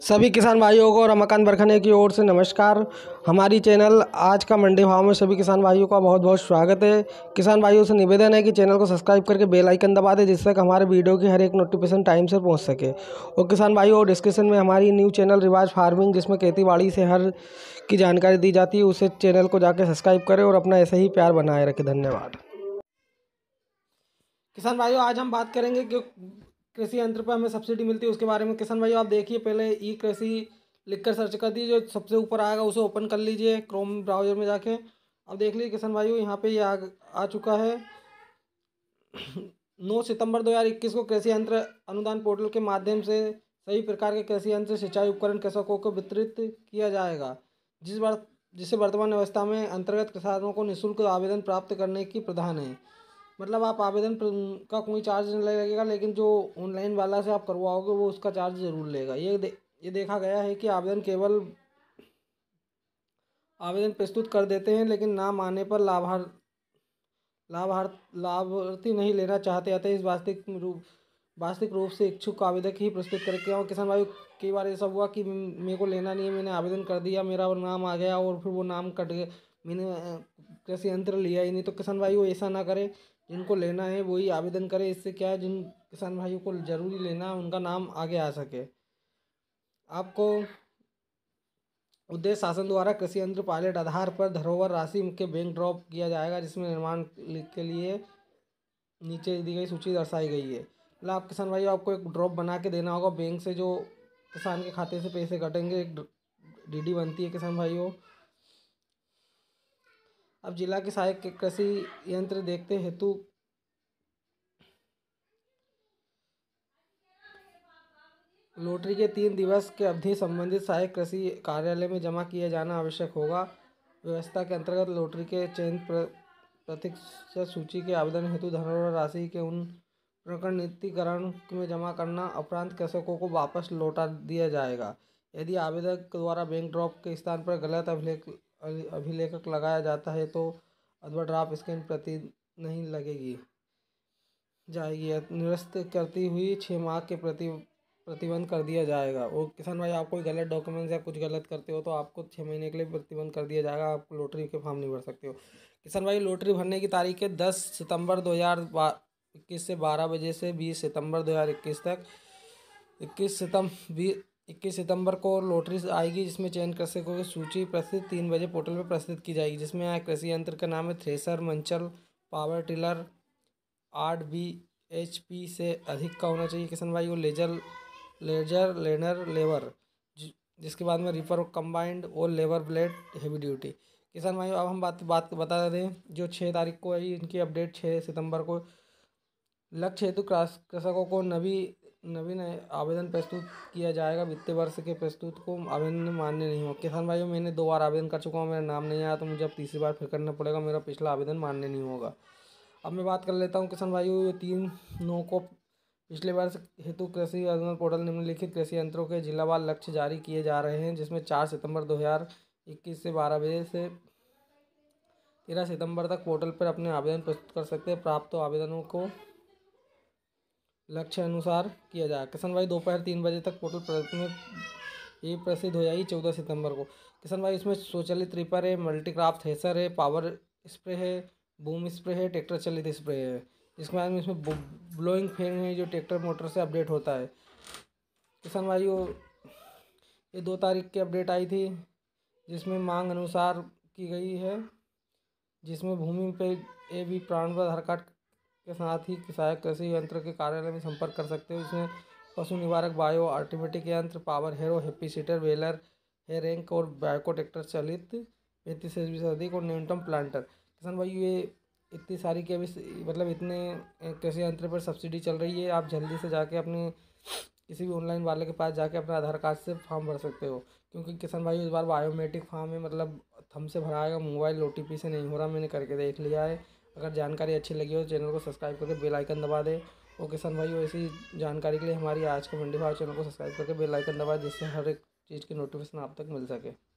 सभी किसान भाइयों को रमाकांत बरखने की ओर से नमस्कार। हमारी चैनल आज का मंडी भाव में सभी किसान भाइयों का बहुत बहुत स्वागत है। किसान भाइयों से निवेदन है कि चैनल को सब्सक्राइब करके बेल आइकन दबा दें, जिससे कि हमारे वीडियो की हर एक नोटिफिकेशन टाइम से पहुंच सके। और किसान भाइयों, डिस्क्रिप्शन में हमारी न्यू चैनल रिवाज फार्मिंग, जिसमें खेती बाड़ी से हर की जानकारी दी जाती है, उसे चैनल को जाकर सब्सक्राइब करें और अपना ऐसे ही प्यार बनाए रखें। धन्यवाद। किसान भाइयों, आज हम बात करेंगे कि कृषि यंत्र पर हमें सब्सिडी मिलती है उसके बारे में। किसान भाइयों, आप देखिए, पहले ई कृषि लिखकर सर्च कर दीजिए, जो सबसे ऊपर आएगा उसे ओपन कर लीजिए क्रोम ब्राउजर में जाके। अब देख लीजिए किसान भाइयों, यहाँ पे ये आ चुका है। 9 सितंबर 2021 को कृषि यंत्र अनुदान पोर्टल के माध्यम से सभी प्रकार के कृषि यंत्र सिंचाई उपकरण कृषकों को वितरित किया जाएगा, जिसे वर्तमान अवस्था में अंतर्गत किसानों को निःशुल्क आवेदन प्राप्त करने की प्रावधान है। मतलब आप आवेदन का कोई चार्ज नहीं लगेगा, लेकिन जो ऑनलाइन वाला से आप करवाओगे वो उसका चार्ज ज़रूर लेगा। ये देखा गया है कि आवेदन प्रस्तुत कर देते हैं, लेकिन नाम आने पर लाभार्थी नहीं लेना चाहते, अतः इस वास्तविक रूप से इच्छुक आवेदक ही प्रस्तुत करके। और किसान भाई, कई बार ऐसा हुआ कि मेरे को लेना नहीं है, मैंने आवेदन कर दिया, मेरा नाम आ गया और फिर वो नाम कट गया, मैंने कृषि यंत्र लिया ही नहीं। तो किसान भाई वो ऐसा ना करें, जिनको लेना है वही आवेदन करें। इससे क्या है, जिन किसान भाइयों को ज़रूरी लेना उनका नाम आगे आ सके। आपको उद्देश्य शासन द्वारा कृषि यंत्र पायलट आधार पर धरोहर राशि के बैंक ड्रॉप किया जाएगा, जिसमें निर्माण के लिए नीचे दी गई सूची दर्शाई गई है। मतलब आप किसान भाइयों, आपको एक ड्रॉप बना के देना होगा बैंक से, जो किसान के खाते से पैसे कटेंगे, एक डीडी बनती है किसान भाइयों। अब जिला की सहायक कृषि यंत्र देखते हेतु लॉटरी के 3 दिवस के अवधि संबंधित सहायक कृषि कार्यालय में जमा किया जाना आवश्यक होगा। व्यवस्था के अंतर्गत लॉटरी के चयनित प्रतिशत सूची के आवेदन हेतु धनराशि राशि के उन प्रकरणीकरण में जमा करना उपरांत कृषकों को वापस लौटा दिया जाएगा। यदि आवेदक द्वारा बैंक ड्रॉप के स्थान पर गलत अभिलेख लगाया जाता है तो अथवा ड्राफ्ट स्कैन प्रति नहीं लगेगी जाएगी, निरस्त करती हुई 6 माह के प्रतिबंध कर दिया जाएगा। और किसान भाई, आप कोई गलत डॉक्यूमेंट्स या कुछ गलत करते हो तो आपको 6 महीने के लिए प्रतिबंध कर दिया जाएगा, आप लॉटरी के फॉर्म नहीं भर सकते हो। किसान भाई, लॉटरी भरने की तारीख है 10 सितंबर 2021 से 12 बजे से 20 सितंबर 2021 तक। 21 सितंबर को लॉटरी आएगी, जिसमें चयन कृषकों की सूची प्रस्तुत 3 बजे पोर्टल पर प्रस्तुत की जाएगी, जिसमें कृषि यंत्र का नाम है थ्रेसर, मंचल, पावर टिलर 8 bhp से अधिक का होना चाहिए किसान भाई। वो लेजर लेनर लेवर, जिसके बाद में रिपर कंबाइंड और लेवर ब्लेड हेवी ड्यूटी। किसान भाई, अब हम बात बता दें, जो 6 तारीख को है इनकी अपडेट, 6 सितंबर को लक्ष्य हेतु कृषकों को नवीन आवेदन प्रस्तुत किया जाएगा। वित्तीय वर्ष के प्रस्तुत को आवेदन मान्य नहीं हो। किसान भाइयों, मैंने 2 बार आवेदन कर चुका हूँ, मेरा नाम नहीं आया, तो मुझे अब तीसरी बार फिर करना पड़ेगा, मेरा पिछला आवेदन मान्य नहीं होगा। अब मैं बात कर लेता हूँ किसान भाइयों, ये 3/9 को पिछले वर्ष हेतु कृषि अनुदान पोर्टल निम्नलिखित कृषि यंत्रों के जिलावार लक्ष्य जारी किए जा रहे हैं, जिसमें 4 सितंबर 2021 से 12 बजे से 13 सितंबर तक पोर्टल पर अपने आवेदन प्रस्तुत कर सकते हैं। प्राप्त आवेदनों को लक्ष्य अनुसार किया जाए। किसान भाई, दोपहर 3 बजे तक पोर्टल में ये प्रसिद्ध हो जाएगी 14 सितंबर को। किसान भाई, इसमें स्वचालित रिपर है, मल्टीक्राफ्ट थ्रेसर है, पावर स्प्रे है, बूम स्प्रे है, ट्रैक्टर चलित स्प्रे है। इसके बाद में इसमें ब्लोइंग फैन है, जो ट्रैक्टर मोटर से अपडेट होता है। किसान भाइयों, ये 2 तारीख की अपडेट आई थी, जिसमें मांग अनुसार की गई है, जिसमें भूमि पे भी प्रमाण आधार कार्ड के साथ ही सहायक कृषि यंत्र के कार्यालय में संपर्क कर सकते हो। इसमें पशु निवारक, बायो ऑटोमेटिक यंत्र, power harrow, happy seeder, baler, hay rake और बाइको ट्रैक्टर चलित 35 से अधिक और न्यूनतम प्लांटर। किसान भाई, ये इतनी सारी के अभी मतलब इतने कृषि यंत्र पर सब्सिडी चल रही है। आप जल्दी से जाके अपने किसी भी ऑनलाइन वाले के पास जाके अपना आधार कार्ड से फॉर्म भर सकते हो, क्योंकि किसान भाई इस बार बायोमेट्रिक फॉर्म है, मतलब थंब से भराएगा, मोबाइल OTP से नहीं हो रहा, मैंने करके देख लिया है। अगर जानकारी अच्छी लगी हो तो चैनल को सब्सक्राइब करके बेल आइकन दबा दें। और किसान भाई, ऐसी जानकारी के लिए हमारी आज के मंडी भाव चैनल को सब्सक्राइब करके बेल आइकन दबा दें, जिससे हर एक चीज़ की नोटिफिकेशन आप तक मिल सके।